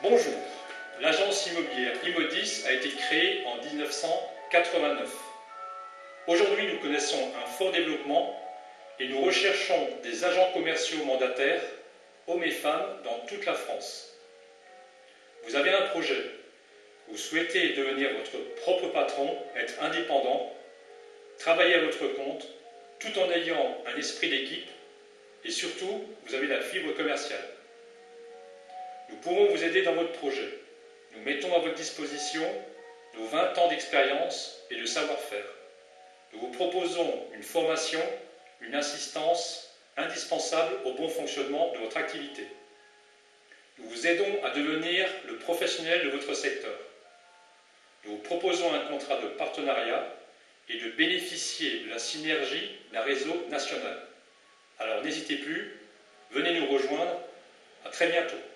Bonjour, l'agence immobilière Immodis a été créée en 1989. Aujourd'hui, nous connaissons un fort développement et nous recherchons des agents commerciaux mandataires, hommes et femmes, dans toute la France. Vous avez un projet, vous souhaitez devenir votre propre patron, être indépendant, travailler à votre compte, tout en ayant un esprit d'équipe et surtout, vous avez la fibre commerciale. Nous pourrons vous aider dans votre projet. Nous mettons à votre disposition nos 20 ans d'expérience et de savoir-faire. Nous vous proposons une formation, une assistance indispensable au bon fonctionnement de votre activité. Nous vous aidons à devenir le professionnel de votre secteur. Nous vous proposons un contrat de partenariat et de bénéficier de la synergie d'un réseau national. Alors n'hésitez plus, venez nous rejoindre. À très bientôt.